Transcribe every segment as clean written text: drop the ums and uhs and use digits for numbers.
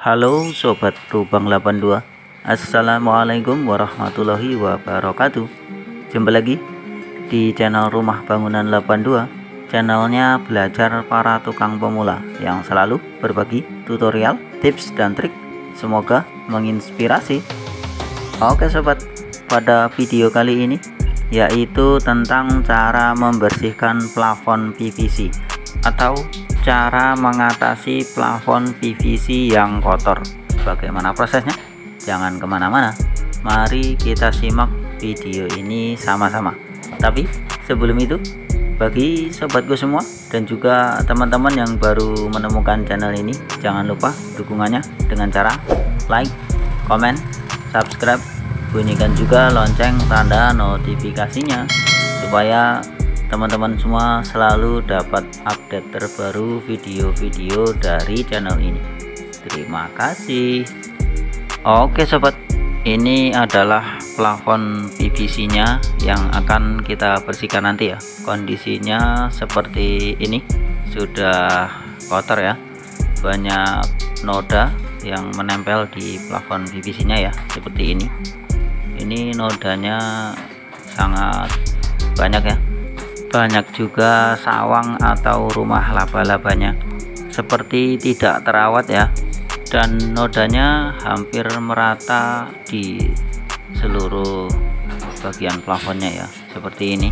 Halo Sobat Rubang 82. Assalamualaikum warahmatullahi wabarakatuh. Jumpa lagi di channel Rumah Bangunan 82, channelnya belajar para tukang pemula yang selalu berbagi tutorial, tips dan trik. Semoga menginspirasi. Oke sobat, pada video kali ini yaitu tentang cara membersihkan plafon PVC atau cara mengatasi plafon PVC yang kotor. Bagaimana prosesnya? Jangan kemana-mana, mari kita simak video ini sama-sama. Tapi sebelum itu, bagi sobatku semua dan juga teman-teman yang baru menemukan channel ini, jangan lupa dukungannya dengan cara like, komen, subscribe, bunyikan juga lonceng tanda notifikasinya supaya teman-teman semua selalu dapat update terbaru video-video dari channel ini. Terima kasih. Oke sobat, ini adalah plafon PVC nya yang akan kita bersihkan nanti ya. Kondisinya seperti ini, sudah kotor ya, banyak noda yang menempel di plafon PVC nya ya, seperti ini. Ini nodanya sangat banyak ya, banyak juga sawang atau rumah laba-labanya seperti tidak terawat ya, dan nodanya hampir merata di seluruh bagian plafonnya ya, seperti ini.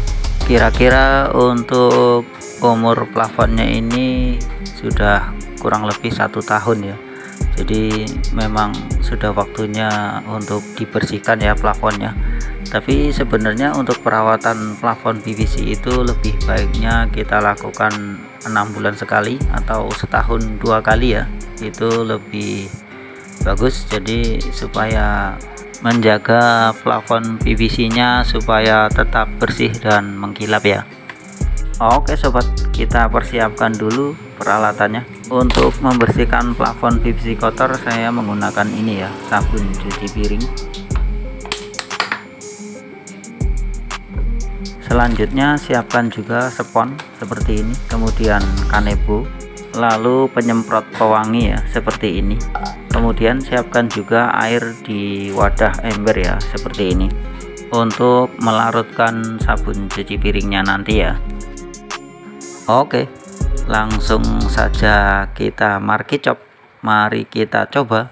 Kira-kira untuk umur plafonnya ini sudah kurang lebih 1 tahun ya, jadi memang sudah waktunya untuk dibersihkan ya plafonnya. Tapi sebenarnya untuk perawatan plafon PVC itu lebih baiknya kita lakukan 6 bulan sekali atau setahun 2 kali ya, itu lebih bagus. Jadi supaya menjaga plafon PVC nya supaya tetap bersih dan mengkilap ya. Oke sobat, kita persiapkan dulu peralatannya. Untuk membersihkan plafon PVC kotor saya menggunakan ini ya, sabun cuci piring. Selanjutnya siapkan juga spons seperti ini, kemudian kanebo, lalu penyemprot pewangi ya, seperti ini. Kemudian siapkan juga air di wadah ember ya, seperti ini, untuk melarutkan sabun cuci piringnya nanti ya. Oke, langsung saja kita markicop. Mari kita coba.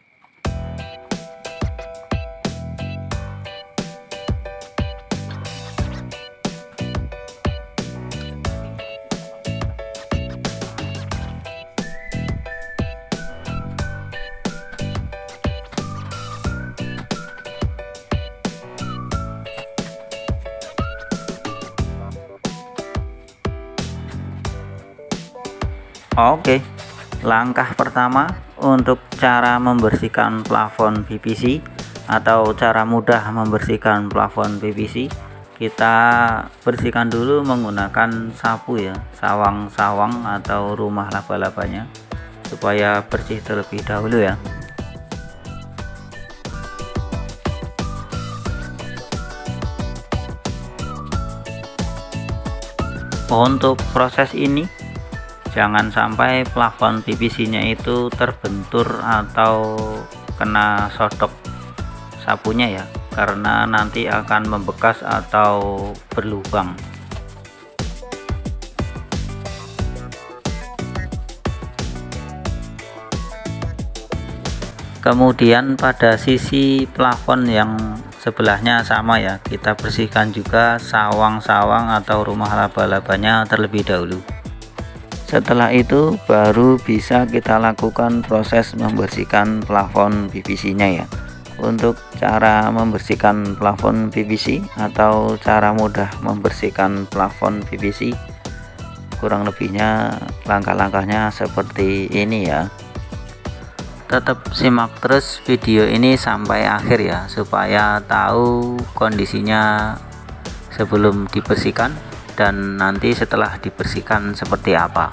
Oke, langkah pertama untuk cara membersihkan plafon PVC atau cara mudah membersihkan plafon PVC, kita bersihkan dulu menggunakan sapu ya, sawang-sawang atau rumah laba-labanya supaya bersih terlebih dahulu ya. Untuk proses ini jangan sampai plafon PVC nya itu terbentur atau kena sodok sapunya ya, karena nanti akan membekas atau berlubang. Kemudian pada sisi plafon yang sebelahnya sama ya, kita bersihkan juga sawang-sawang atau rumah laba-labanya terlebih dahulu. Setelah itu baru bisa kita lakukan proses membersihkan plafon PVC nya ya. Untuk cara membersihkan plafon PVC atau cara mudah membersihkan plafon PVC, kurang lebihnya langkah-langkahnya seperti ini ya. Tetap simak terus video ini sampai akhir ya, supaya tahu kondisinya sebelum dibersihkan dan nanti setelah dibersihkan seperti apa.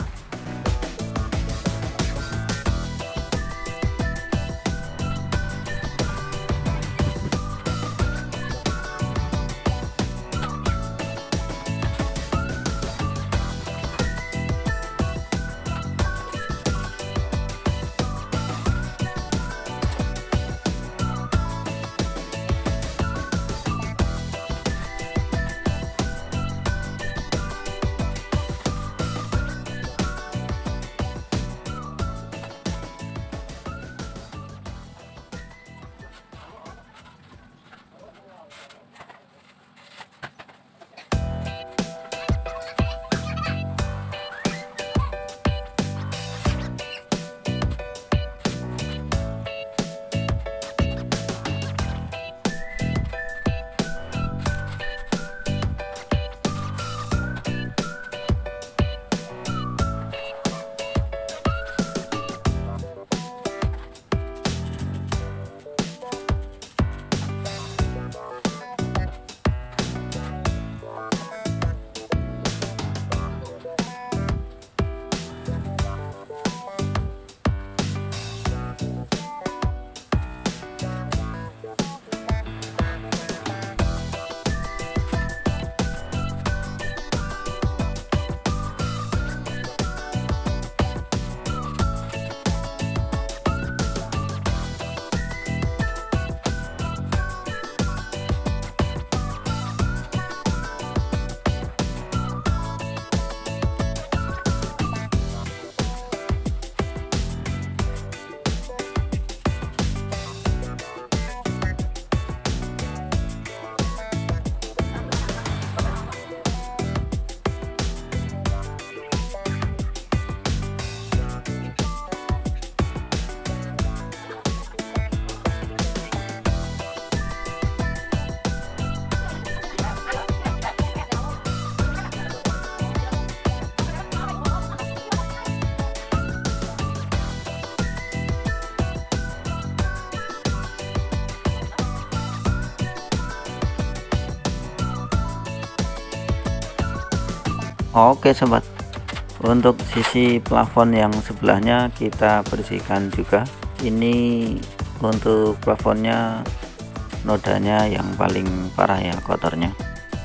Oke sobat, untuk sisi plafon yang sebelahnya kita bersihkan juga. Ini untuk plafonnya nodanya yang paling parah ya, kotornya.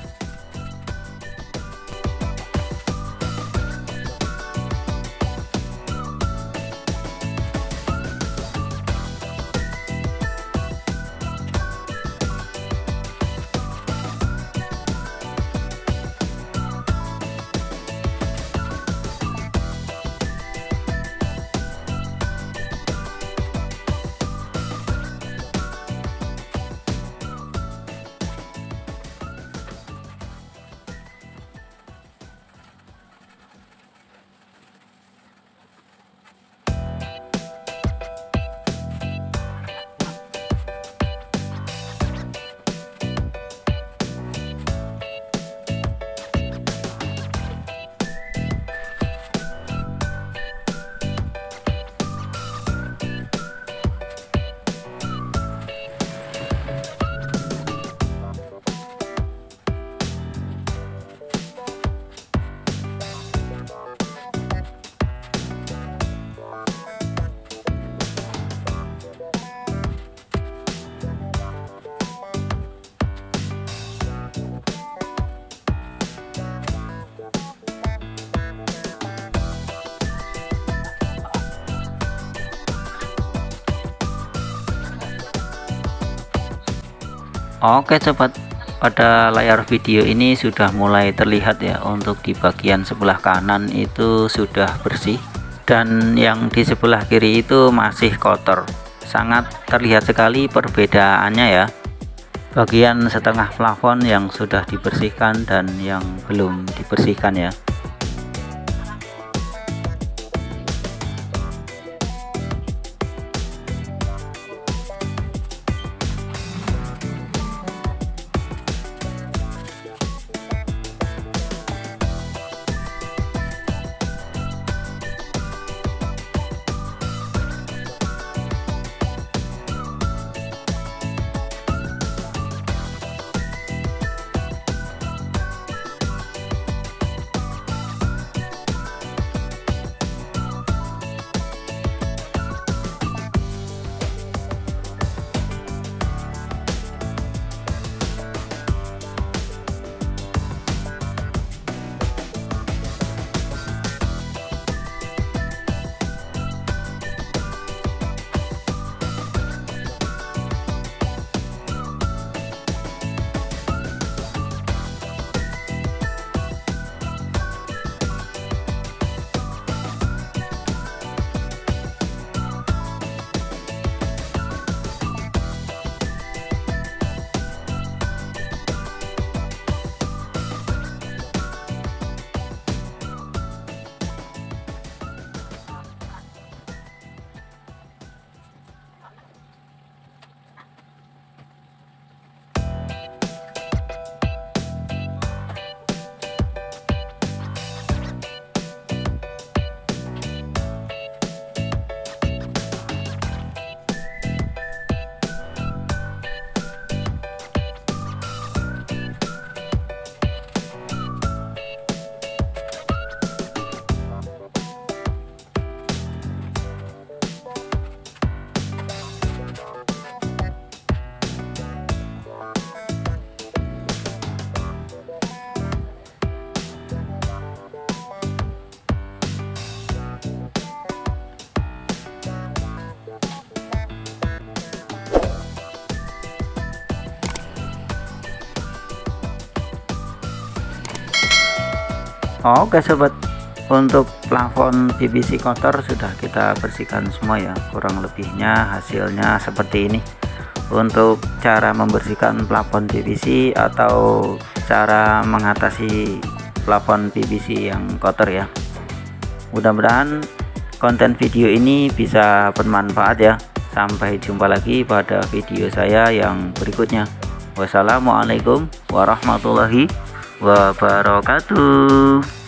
Oke sobat, pada layar video ini sudah mulai terlihat ya, untuk di bagian sebelah kanan itu sudah bersih, dan yang di sebelah kiri itu masih kotor. Sangat terlihat sekali perbedaannya ya, bagian setengah plafon yang sudah dibersihkan dan yang belum dibersihkan ya. Oke sobat, untuk plafon PVC kotor sudah kita bersihkan semua ya, kurang lebihnya hasilnya seperti ini. Untuk cara membersihkan plafon PVC atau cara mengatasi plafon PVC yang kotor ya, mudah-mudahan konten video ini bisa bermanfaat ya. Sampai jumpa lagi pada video saya yang berikutnya. Wassalamualaikum warahmatullahi wabarakatuh.